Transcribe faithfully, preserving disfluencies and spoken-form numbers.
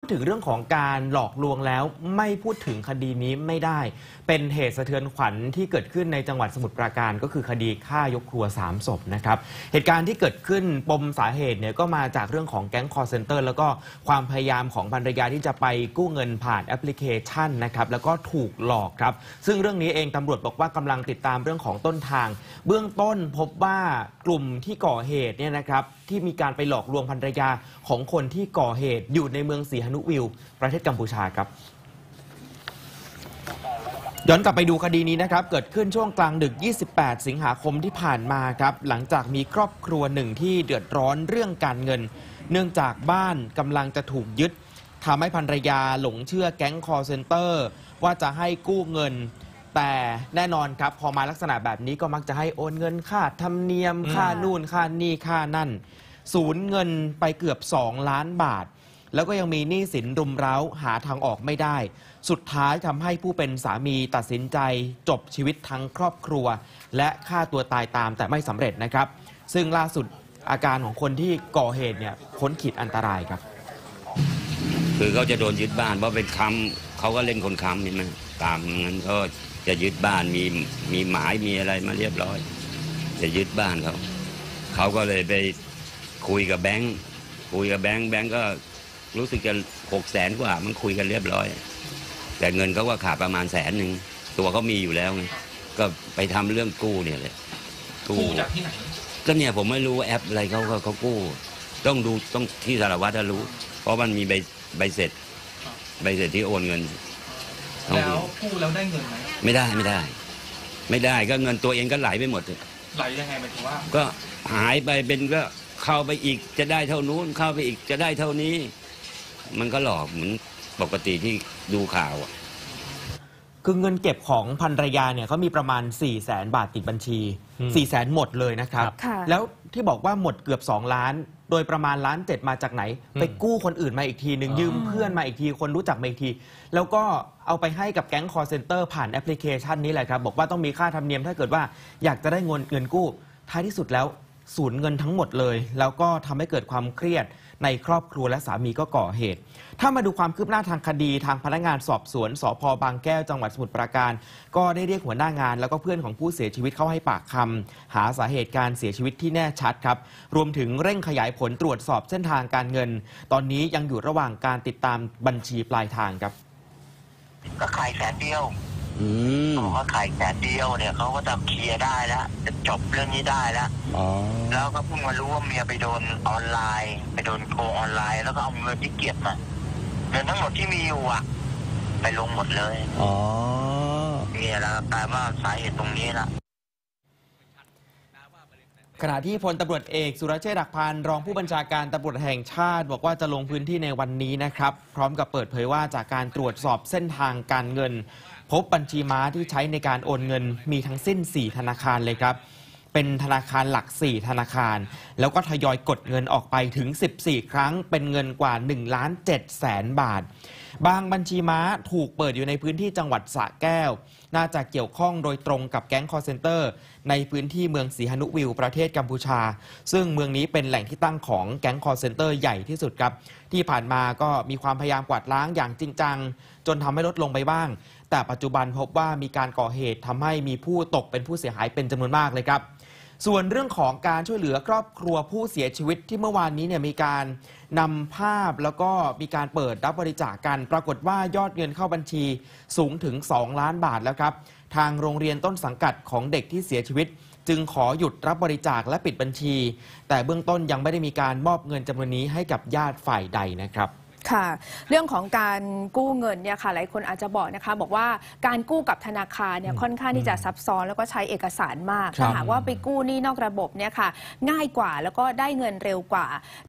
ถึงเรื่องของการหลอกลวงแล้วไม่พูดถึงคดีนี้ไม่ได้เป็นเหตุสะเทือนขวัญที่เกิดขึ้นในจังหวัดสมุทรปราการก็คือคดีฆ่ายกครัวสามศพนะครับเหตุการณ์ที่เกิดขึ้นปมสาเหตุเนี่ยก็มาจากเรื่องของแก๊งคอลเซ็นเตอร์แล้วก็ความพยายามของภรรยาที่จะไปกู้เงินผ่านแอปพลิเคชันนะครับแล้วก็ถูกหลอกครับซึ่งเรื่องนี้เองตำรวจบอกว่ากำลังติดตามเรื่องของต้นทางเบื้องต้นพบว่ากลุ่มที่ก่อเหตุเนี่ยนะครับที่มีการไปหลอกลวงภรรยาของคนที่ก่อเหตุอยู่ในเมืองสีหนุวิวประเทศกัมพูชาครับย้อนกลับไปดูคดีนี้นะครับเกิดขึ้นช่วงกลางดึกยี่สิบแปดสิงหาคมที่ผ่านมาครับหลังจากมีครอบครัวหนึ่งที่เดือดร้อนเรื่องการเงินเนื่องจากบ้านกำลังจะถูกยึดทำให้ภรรยาหลงเชื่อแก๊งคอลเซ็นเตอร์ว่าจะให้กู้เงินแต่แน่นอนครับพอมาลักษณะแบบนี้ก็มักจะให้โอนเงินค่าธรรมเนียมค่านู่นค่านี่ค่านั่นสูญเงินไปเกือบสองล้านบาทแล้วก็ยังมีหนี้สินรุมเร้าหาทางออกไม่ได้สุดท้ายทำให้ผู้เป็นสามีตัดสินใจจบชีวิตทั้งครอบครัวและฆ่าตัวตายตามแต่ไม่สำเร็จนะครับซึ่งล่าสุดอาการของคนที่ก่อเหตุเนี่ยพ้นขีดอันตรายครับคือเขาจะโดนยึดบ้านเพราะเป็นค้ำเขาก็เล่นคนค้ำใช่ไหมตามงั้นก็จะยึดบ้านมีมีหมายมีอะไรมาเรียบร้อยจะยึดบ้านเขาเขาก็เลยไปคุยกับแบงค์คุยกับแบงค์แบงค์ก็รู้สึกจะหกแสนกว่ามันคุยกันเรียบร้อยแต่เงินเขาก็ขาดประมาณแสนหนึ่งตัวเขามีอยู่แล้วไงก็ไปทำเรื่องกู้เนี่ยเลยกู้จากที่ไหนก็เนี่ยผมไม่รู้แอปอะไรเขาเขากู้ต้องดูต้องที่สารวัตรรู้ เพราะมันมีใบใบเสร็จใบเสร็จที่โอนเงินแล้วกู้แล้วได้เงินไหมไม่ได้ไม่ได้ไม่ได้ก็เงินตัวเองก็ไหลไปหมดไหลยังไงหมายถึงว่าก็หายไปเป็นก็เข้าไปอีกจะได้เท่านู้นเข้าไปอีกจะได้เท่านี้มันก็หลอกเหมือนปกติที่ดูข่าวอ่ะคือเงินเก็บของภรรยาเนี่ยเขามีประมาณ สี่แสน บาทติดบัญชี สี่แสน หมดเลยนะครับแล้วที่บอกว่าหมดเกือบสองล้านโดยประมาณล้านเจ็ดมาจากไหนไปกู้คนอื่นมาอีกทีหนึ่งยืมเพื่อนมาอีกทีคนรู้จักมาอีกทีแล้วก็เอาไปให้กับแก๊งคอลเซ็นเตอร์ผ่านแอปพลิเคชันนี้แหละครับบอกว่าต้องมีค่าธรรมเนียมถ้าเกิดว่าอยากจะได้เงินเงินกู้ท้ายที่สุดแล้วสูญเงินทั้งหมดเลยแล้วก็ทำให้เกิดความเครียดในครอบครัวและสามีก็ก่อเหตุถ้ามาดูความคืบหน้าทางคดีทางพนักงานสอบสวนสภ.บางแก้วจังหวัดสมุทรปราการก็ได้เรียกหัวหน้างานแล้วก็เพื่อนของผู้เสียชีวิตเข้าให้ปากคำหาสาเหตุการเสียชีวิตที่แน่ชัดครับรวมถึงเร่งขยายผลตรวจสอบเส้นทางการเงินตอนนี้ยังอยู่ระหว่างการติดตามบัญชีปลายทางครับก็ขายแสนเดียวเขาก็ขายแสนเดียวเนี่ยเขาก็ทำเคลียร์ได้แล้วจะจบเรื่องนี้ได้แล้วแล้วก็เพิ่งมารู้ว่าเมียไปโดนออนไลน์ไปโดนโกงออนไลน์แล้วก็เอาเงินที่เก็บมาเงินทั้งหมดที่มีอยู่อ่ะไปลงหมดเลยอ๋อนี่แหละแปลว่าสาเหตุตรงนี้ละขณะที่พลตำรวจเอกสุรเชษฐ์ หักพานรองผู้บัญชาการตำรวจแห่งชาติบอกว่าจะลงพื้นที่ในวันนี้นะครับพร้อมกับเปิดเผยว่าจากการตรวจสอบเส้นทางการเงินพบบัญชีม้าที่ใช้ในการโอนเงินมีทั้งสิ้นสี่ธนาคารเลยครับเป็นธนาคารหลักสี่ธนาคารแล้วก็ทยอยกดเงินออกไปถึงสิบสี่ครั้งเป็นเงินกว่าหนึ่งล้านเจ็ดแสนบาทบางบัญชีม้าถูกเปิดอยู่ในพื้นที่จังหวัดสระแก้วน่าจะเกี่ยวข้องโดยตรงกับแก๊งคอลเซ็นเตอร์ในพื้นที่เมืองสีหนุวิวประเทศกัมพูชาซึ่งเมืองนี้เป็นแหล่งที่ตั้งของแก๊งคอลเซ็นเตอร์ใหญ่ที่สุดครับที่ผ่านมาก็มีความพยายามกวาดล้างอย่างจริงจังจนทำให้ลดลงไปบ้างแต่ปัจจุบันพบว่ามีการก่อเหตุทำให้มีผู้ตกเป็นผู้เสียหายเป็นจำนวนมากเลยครับส่วนเรื่องของการช่วยเหลือครอบครัวผู้เสียชีวิตที่เมื่อวานนี้เนี่ยมีการนำภาพแล้วก็มีการเปิดรับบริจาคกันปรากฏว่ายอดเงินเข้าบัญชีสูงถึงสองล้านบาทแล้วครับทางโรงเรียนต้นสังกัดของเด็กที่เสียชีวิตจึงขอหยุดรับบริจาคและปิดบัญชีแต่เบื้องต้นยังไม่ได้มีการมอบเงินจำนวนนี้ให้กับญาติฝ่ายใดนะครับค่ะเรื่องของการกู้เงินเนี่ยค่ะหลายคนอาจจะบอกนะคะบอกว่าการกู้กับธนาคารเนี่ยค่อนข้างที่จะซับซ้อนแล้วก็ใช้เอกสารมากถ้าหากว่าไปกู้หนี้นอกระบบเนี่ยค่ะง่ายกว่าแล้วก็ได้เงินเร็วกว่า